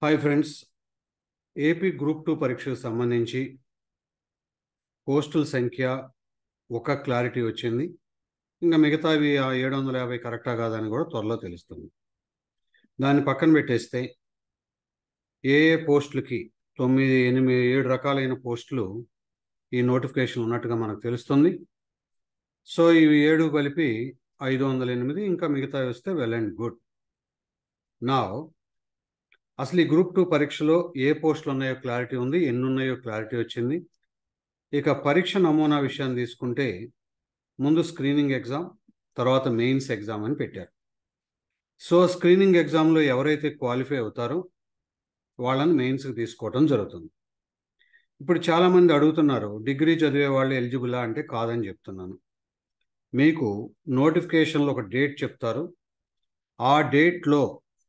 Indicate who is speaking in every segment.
Speaker 1: Hi friends, AP group 2 పరీక్షకు సంబంధించి పోస్టుల సంఖ్య ఒక క్లారిటీ వచ్చింది. ఇంకా మిగతావి 750 కరెక్టా కాదని కూడా త్వరలో తెలుస్తుంది. దాన్ని పక్కన పెట్టేస్తే ఏ పోస్టులకి 9, 8, 7 రకాలైన పోస్టులు ఈ నోటిఫికేషన్ ఉన్నట్టుగా మనకు తెలుస్తుంది. సో ఇవి 7 కలిపి 508, ఇంకా మిగతావి వస్తే వెల్ అండ్ గుడ్. నా అసలు ఈ గ్రూప్ 2 పరీక్షలో ఏ పోస్టులు ఉన్నాయో క్లారిటీ ఉంది, ఎన్ని ఉన్నాయో క్లారిటీ వచ్చింది. ఇక పరీక్ష నమూనా విషయాన్ని తీసుకుంటే ముందు స్క్రీనింగ్ ఎగ్జామ్, తర్వాత మెయిన్స్ ఎగ్జామ్ అని పెట్టారు. సో స్క్రీనింగ్ ఎగ్జామ్లో ఎవరైతే క్వాలిఫై అవుతారో వాళ్ళని మెయిన్స్కి తీసుకోవడం జరుగుతుంది. ఇప్పుడు చాలామంది అడుగుతున్నారు, డిగ్రీ చదివే వాళ్ళు ఎలిజిబులా అంటే కాదని చెప్తున్నాను. మీకు నోటిఫికేషన్లో ఒక డేట్ చెప్తారు, ఆ డేట్లో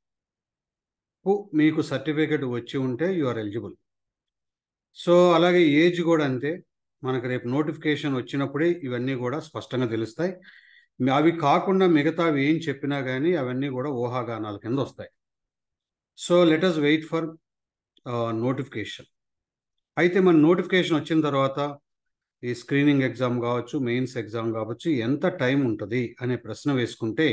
Speaker 1: మీకు సర్టిఫికేట్ వచ్చి ఉంటే యు ఆర్ ఎలిజిబుల్. సో అలాగే ఏజ్ కూడా అంతే. మనకు రేపు నోటిఫికేషన్ వచ్చినప్పుడే ఇవన్నీ కూడా స్పష్టంగా తెలుస్తాయి. అవి కాకుండా మిగతావి ఏం చెప్పినా కానీ అవన్నీ కూడా ఊహాగానాల కింద వస్తాయి. So let us wait for notification. అయితే మన నోటిఫికేషన్ వచ్చిన తర్వాత ఈ స్క్రీనింగ్ ఎగ్జామ్ కావచ్చు, మెయిన్స్ ఎగ్జామ్ కావచ్చు, ఎంత టైం ఉంటుంది అనే ప్రశ్న వేసుకుంటే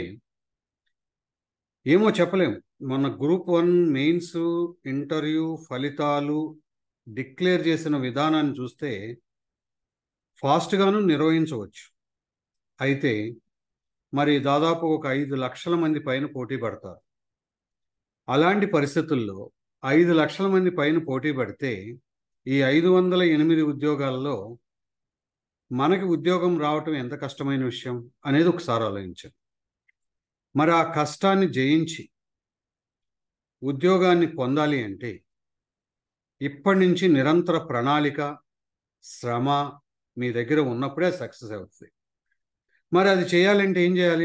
Speaker 1: ఏమో చెప్పలేము. మన గ్రూప్ 1 మెయిన్స్ ఇంటర్వ్యూ ఫలితాలు డిక్లేర్ చేసిన విధానాన్ని చూస్తే ఫాస్ట్గాను నిర్వహించవచ్చు. అయితే మరి దాదాపు ఒక 5 లక్షల మంది పైన పోటీ పడతారు. అలాంటి పరిస్థితుల్లో 5 లక్షల మంది పైన పోటీ పడితే ఈ 508 ఉద్యోగాల్లో మనకి ఉద్యోగం రావటం ఎంత కష్టమైన విషయం అనేది ఒకసారి ఆలోచించాం. మరి ఆ కష్టాన్ని జయించి ఉద్యోగాన్ని పొందాలి అంటే ఇప్పటి నుంచి నిరంతర ప్రణాళిక, శ్రమ మీ దగ్గర ఉన్నప్పుడే సక్సెస్ అవుతుంది. మరి అది చేయాలంటే ఏం చేయాలి?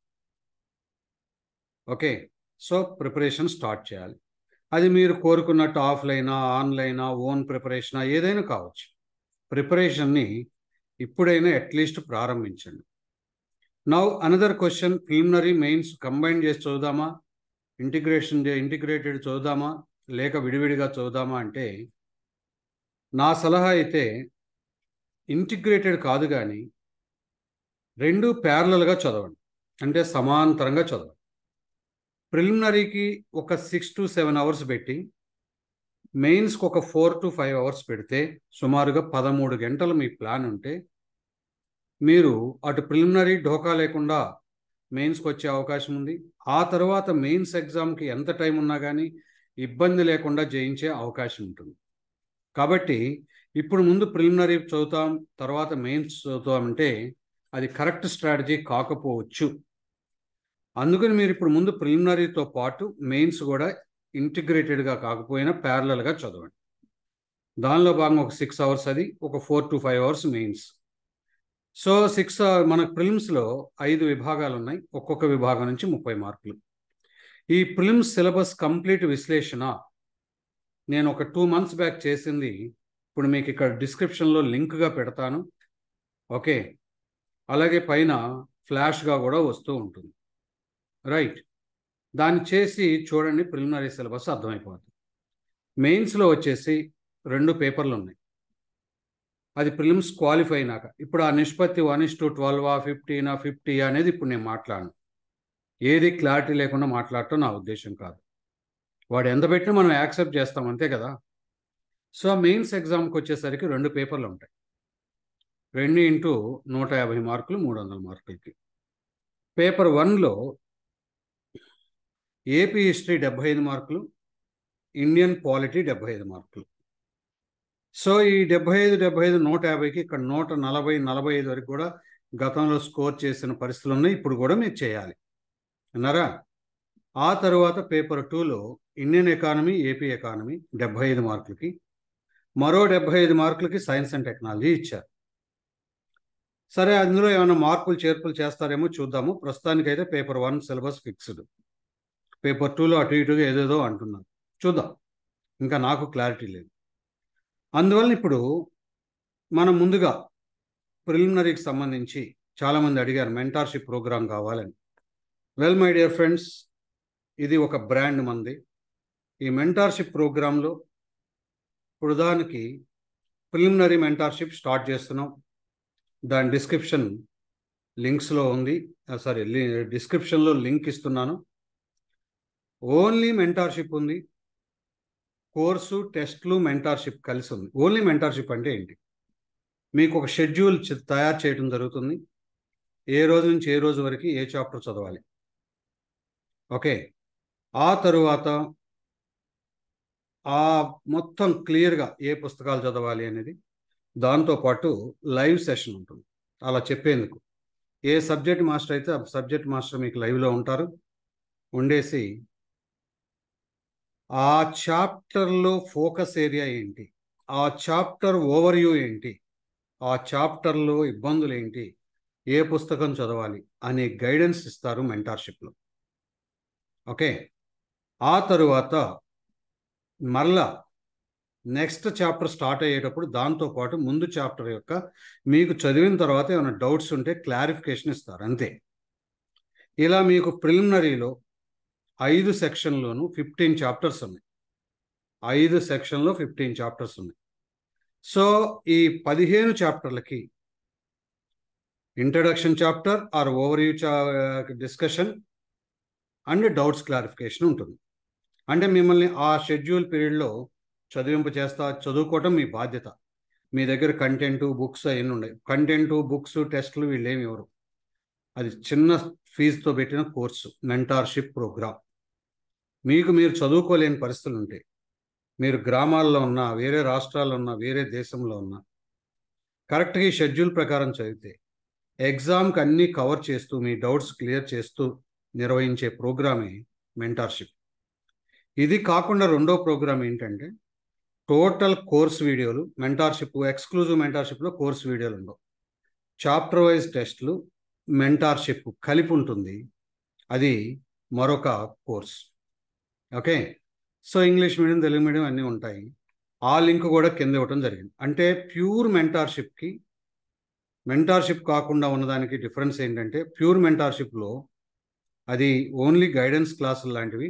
Speaker 1: ఓకే, సో ప్రిపరేషన్ స్టార్ట్ చేయాలి. అది మీరు కోరుకున్నట్టు ఆఫ్లైనా, ఆన్లైనా, ఓన్ ప్రిపరేషనా ఏదైనా కావచ్చు. ప్రిపరేషన్ని ఇప్పుడైనా అట్లీస్ట్ ప్రారంభించండి. Now another question, preliminary mains combine చేసి చదువుదామా, ఇంటిగ్రేటెడ్ చదువుదామా, లేక విడివిడిగా చదువుదామా అంటే నా సలహా అయితే ఇంటిగ్రేటెడ్ కాదు కానీ రెండు ప్యారలల్గా చదవండి, అంటే సమాంతరంగా చదవండి. ప్రిలిమినరీకి ఒక 6 to 7 అవర్స్ పెట్టి మెయిన్స్కి ఒక 4 to 5 అవర్స్ పెడితే సుమారుగా 13 గంటలు మీ ప్లాన్ ఉంటే మీరు అటు ప్రిలిమినరీ ఢోకా లేకుండా మెయిన్స్కి వచ్చే అవకాశం ఉంది. ఆ తర్వాత మెయిన్స్ ఎగ్జామ్కి ఎంత టైం ఉన్నా కానీ ఇబ్బంది లేకుండా జయించే అవకాశం ఉంటుంది. కాబట్టి ఇప్పుడు ముందు ప్రిలిమినరీ చదువుతాం, తర్వాత మెయిన్స్ చదువుతామంటే అది కరెక్ట్ స్ట్రాటజీ కాకపోవచ్చు. అందుకని మీరు ఇప్పుడు ముందు ప్రిలిమినరీతో పాటు మెయిన్స్ కూడా ఇంటిగ్రేటెడ్గా కాకపోయినా ప్యారలల్గా చదవండి. దానిలో భాగంగా ఒక 6 అవర్స్ అది, ఒక 4 to 5 అవర్స్ మెయిన్స్. సో మనకు ప్రిలిమ్స్లో 5 విభాగాలు ఉన్నాయి. ఒక్కొక్క విభాగం నుంచి 30 మార్కులు. ఈ ప్రిలిమ్స్ సిలబస్ కంప్లీట్ విశ్లేషణ నేను ఒక 2 months బ్యాక్ చేసింది. ఇప్పుడు మీకు ఇక్కడ డిస్క్రిప్షన్లో లింక్గా పెడతాను. ఓకే, అలాగే పైన ఫ్లాష్గా కూడా వస్తూ ఉంటుంది. రైట్, దాన్ని చేసి చూడండి, ప్రిలిమినరీ సిలబస్ అర్థమైపోతుంది. మెయిన్స్లో వచ్చేసి 2 పేపర్లు ఉన్నాయి. అది ప్రిలిమ్స్ క్వాలిఫై అయినాక. ఇప్పుడు ఆ నిష్పత్తి 1:12, 15, 50 అనేది ఇప్పుడు నేను మాట్లాడను. ఏది క్లారిటీ లేకుండా మాట్లాడటం నా ఉద్దేశం కాదు. వాడు ఎంత పెట్టినా మనం యాక్సెప్ట్ చేస్తాం, అంతే కదా. సో మెయిన్స్ ఎగ్జామ్కి వచ్చేసరికి 2 పేపర్లు ఉంటాయి. 2 into 150 మార్కులు, 300 మార్కులకి. పేపర్ 1లో ఏపీ హిస్టరీ 75 మార్కులు, ఇండియన్ పాలిటీ 75 మార్కులు. సో ఈ 75, 150కి ఇక్కడ 140, 45 వరకు కూడా గతంలో స్కోర్ చేసిన పరిస్థితులు ఉన్నాయి. ఇప్పుడు కూడా మీరు చేయాలి అన్నారా. ఆ తర్వాత పేపర్ 2లో ఇండియన్ ఎకానమీ, ఏపీ ఎకానమీ 75 మార్కులకి, మరో 75 మార్కులకి సైన్స్ అండ్ టెక్నాలజీ ఇచ్చారు. సరే, అందులో ఏమైనా మార్పులు చేర్పులు చేస్తారేమో చూద్దాము. ప్రస్తుతానికైతే పేపర్ 1 సిలబస్ ఫిక్స్డ్. పేపర్ 2లో అటు ఇటుగా ఏదేదో అంటున్నారు, చూద్దాం. ఇంకా నాకు క్లారిటీ లేదు. అందువల్ల ఇప్పుడు మనం ముందుగా ప్రిలిమినరీకి సంబంధించి చాలామంది అడిగారు మెంటార్షిప్ ప్రోగ్రామ్ కావాలని. వెల్ మై డియర్ ఫ్రెండ్స్, ఇది ఒక బ్రాండ్ మంది. ఈ మెంటార్షిప్ ప్రోగ్రాంలో ఇప్పుడు దానికి ప్రిలిమినరీ మెంటార్షిప్ స్టార్ట్ చేస్తున్నాం. దాని డిస్క్రిప్షన్ లింక్స్లో ఉంది. డిస్క్రిప్షన్లో లింక్ ఇస్తున్నాను. ఓన్లీ మెంటార్షిప్ ఉంది. కోర్సు, టెస్ట్లు, మెంటార్షిప్ కలిసి ఉంది. ఓన్లీ మెంటార్షిప్ అంటే ఏంటి? మీకు ఒక షెడ్యూల్ తయారు చేయడం జరుగుతుంది. ఏ రోజు నుంచి ఏ రోజు వరకు ఏ చాప్టర్ చదవాలి. ఓకే, ఆ తరువాత ఆ మొత్తం క్లియర్గా ఏ పుస్తకాలు చదవాలి అనేది, దాంతోపాటు లైవ్ సెషన్ ఉంటుంది. అలా చెప్పేందుకు ఏ సబ్జెక్ట్ మాస్టర్ అయితే ఆ సబ్జెక్ట్ మాస్టర్ మీకు లైవ్లో ఉంటారు. ఉండేసి ఆ చాప్టర్లో ఫోకస్ ఏరియా ఏంటి, ఆ చాప్టర్ ఓవర్వ్యూ ఏంటి, ఆ చాప్టర్లో ఇబ్బందులు ఏంటి, ఏ పుస్తకం చదవాలి అనే గైడెన్స్ ఇస్తారు మెంటార్షిప్లో. ఓకే, ఆ తరువాత మరలా నెక్స్ట్ చాప్టర్ స్టార్ట్ అయ్యేటప్పుడు దాంతోపాటు ముందు చాప్టర్ యొక్క మీకు చదివిన తర్వాత ఏమైనా డౌట్స్ ఉంటే క్లారిఫికేషన్ ఇస్తారు, అంతే. ఇలా మీకు ప్రిలిమినరీలో 5 సెక్షన్లోనూ 15 చాప్టర్స్ ఉన్నాయి. 5 సెక్షన్లో 15 చాప్టర్స్ ఉన్నాయి. సో ఈ 15 చాప్టర్లకి introduction chapter or overview discussion and doubts clarification ఉంటుంది. అంటే మిమ్మల్ని ఆ షెడ్యూల్ పీరియడ్లో చదువుకోవటం మీ బాధ్యత. మీ దగ్గర కంటెంటు, బుక్స్ అవన్నీ ఉన్నాయి. కంటెంటు, బుక్స్, టెస్టులు వీళ్ళేమి ఎవరు, అది చిన్న ఫీజుతో పెట్టిన కోర్సు మెంటార్షిప్ ప్రోగ్రామ్. మీకు మీరు చదువుకోలేని పరిస్థితులు ఉంటాయి, మీరు గ్రామాల్లో ఉన్నా, వేరే రాష్ట్రాల్లో ఉన్నా, వేరే దేశంలో ఉన్నా, కరెక్ట్గా ఈ షెడ్యూల్ ప్రకారం చదివితే ఎగ్జామ్కి అన్నీ కవర్ చేస్తూ మీ డౌట్స్ క్లియర్ చేస్తూ నిర్వహించే ప్రోగ్రామే మెంటార్షిప్. ఇది కాకుండా రెండో ప్రోగ్రామ్ ఏంటంటే టోటల్ కోర్స్ వీడియోలు. మెంటార్షిప్ ఎక్స్క్లూజివ్ మెంటార్షిప్లో కోర్స్ వీడియోలు ఉండవు. చాప్టర్ వైజ్ టెస్ట్లు, మెంటార్షిప్ కలిపి ఉంటుంది. అది మరొక course. Okay, so English medium, Telugu medium అన్నీ ఉంటాయి. ఆ లింక్ కూడా కింద ఇవ్వటం జరిగింది. అంటే ప్యూర్ మెంటార్షిప్కి మెంటార్షిప్ కాకుండా ఉన్నదానికి డిఫరెన్స్ ఏంటంటే, ప్యూర్ మెంటార్షిప్లో అది ఓన్లీ గైడెన్స్ క్లాసులు లాంటివి.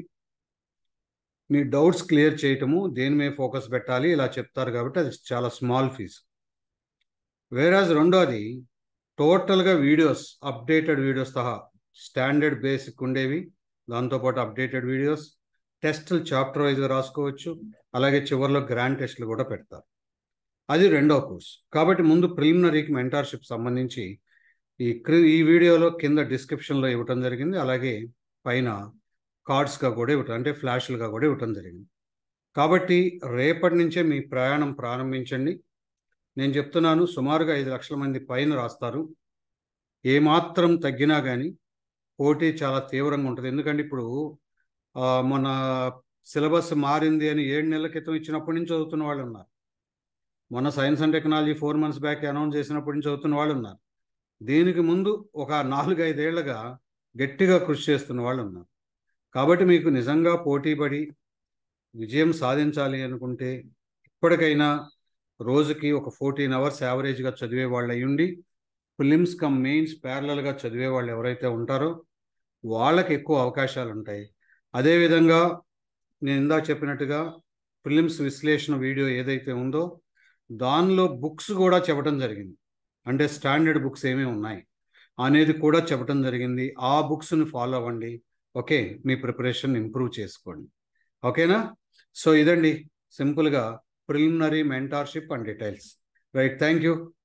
Speaker 1: మీ డౌట్స్ క్లియర్ చేయటము, దేని మీద ఫోకస్ పెట్టాలి ఇలా చెప్తారు కాబట్టి అది చాలా స్మాల్ ఫీజు. వేరాజ్ రెండోది టోటల్గా వీడియోస్, అప్డేటెడ్ వీడియోస్ సహా స్టాండర్డ్ బేసిక్ ఉండేవి, దాంతోపాటు అప్డేటెడ్ వీడియోస్, టెస్టులు చాప్టర్ వైజ్గా రాసుకోవచ్చు, అలాగే చివరిలో గ్రాండ్ టెస్టులు కూడా పెడతారు. అది రెండో కోర్స్. కాబట్టి ముందు ప్రిలిమినరీకి మెంటార్షిప్ సంబంధించి ఈ వీడియోలో కింద డిస్క్రిప్షన్లో ఇవ్వటం జరిగింది. అలాగే పైన కార్డ్స్గా కూడా ఇవ్వటం, అంటే ఫ్లాష్లుగా కూడా ఇవ్వటం జరిగింది. కాబట్టి రేపటి నుంచే మీ ప్రయాణం ప్రారంభించండి. నేను చెప్తున్నాను, సుమారుగా 5 లక్షల మంది పైన రాస్తారు. ఏమాత్రం తగ్గినా కానీ పోటీ చాలా తీవ్రంగా ఉంటుంది. ఎందుకంటే ఇప్పుడు మన సిలబస్ మారింది అని 7 నెలల క్రితం ఇచ్చినప్పటి నుంచి చదువుతున్న వాళ్ళు ఉన్నారు. మొన్న science and technology 4 months back announce చేసినప్పటి నుంచి చదువుతున్న వాళ్ళు ఉన్నారు. దీనికి ముందు ఒక 4-5 ఏళ్లుగా గట్టిగా కృషి చేస్తున్న వాళ్ళు ఉన్నారు. కాబట్టి మీకు నిజంగా పోటీపడి విజయం సాధించాలి అనుకుంటే ఇప్పటికైనా రోజుకి ఒక 14 hours యావరేజ్గా చదివే వాళ్ళు అయ్యుండి, ప్రిలిమ్స్ కమ్ మెయిన్స్ ప్యారలల్గా చదివే వాళ్ళు ఎవరైతే ఉంటారో వాళ్ళకి ఎక్కువ అవకాశాలు ఉంటాయి. అదేవిధంగా నేను ఇందాక చెప్పినట్టుగా ప్రిలిమ్స్ విశ్లేషణ వీడియో ఏదైతే ఉందో దానిలో బుక్స్ కూడా చెప్పడం జరిగింది. అంటే స్టాండర్డ్ బుక్స్ ఏమేమి ఉన్నాయి అనేది కూడా చెప్పడం జరిగింది. ఆ బుక్స్ని ఫాలో అవ్వండి. ఓకే, మీ ప్రిపరేషన్ ఇంప్రూవ్ చేసుకోండి. ఓకేనా? సో ఇదండి సింపుల్గా preliminary mentorship and details. Right, thank you.